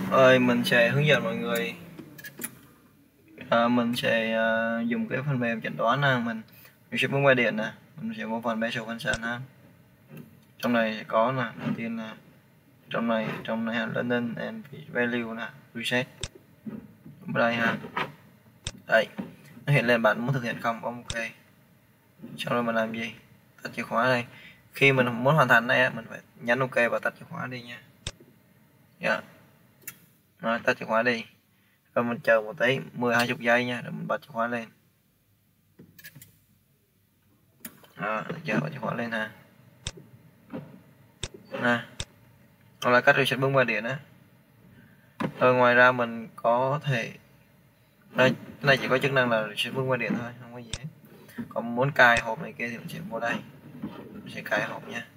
Ơi, mình sẽ hướng dẫn mọi người. Mình sẽ dùng cái phần mềm chẩn đoán nè, mình sẽ bấm qua điện nè, mình sẽ vô phần Basic Function ha. Trong này sẽ có nè, đầu tiên là trong này là Learning and Value nè, Reset. Bấm đây ha. Đây, nó hiện lên bạn muốn thực hiện không, bấm OK. Sau đó mình làm gì? Tắt chìa khóa đây. Khi mình muốn hoàn thành này mình phải nhấn OK và tắt chìa khóa đi nha. Dạ. Rồi, tắt chìa khóa đi. Rồi mình chờ một tí 10-20 giây nha, rồi mình bật chìa khóa lên. Chờ bật chìa khóa lên ha. Nè, hoặc là cách reset bấm qua điện á. Rồi ngoài ra mình có thể đây, cái này chỉ có chức năng là reset bấm qua điện thôi, không có gì hết. Còn muốn cài hộp này kia thì mình sẽ vô đây, mình sẽ cài hộp nha.